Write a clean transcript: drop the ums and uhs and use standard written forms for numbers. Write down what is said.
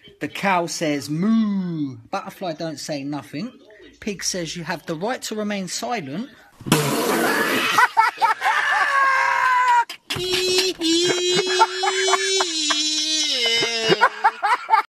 The cow says moo. Butterfly don't say nothing. Pig says you have the right to remain silent.